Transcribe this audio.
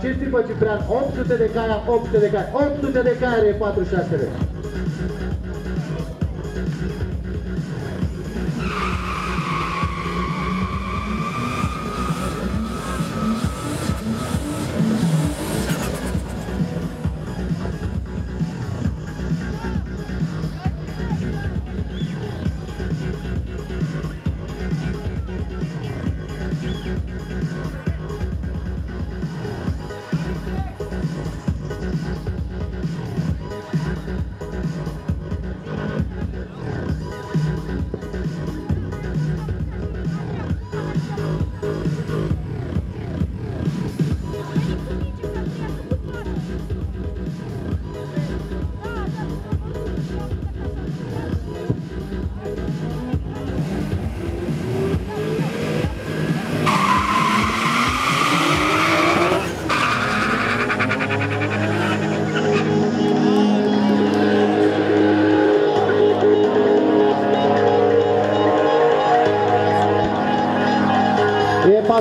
Ce țipă Ciprian? 800 de caia, 800 de caia, 800 de caia are 46 lei.